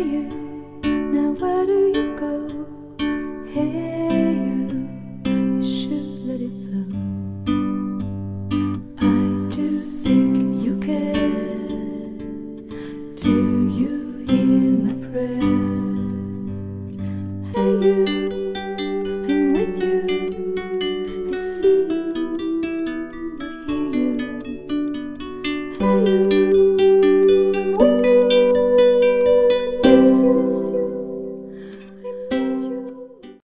you, now where do you go? Hey you should let it flow. I do think you care. Do you hear my prayer? Hey you.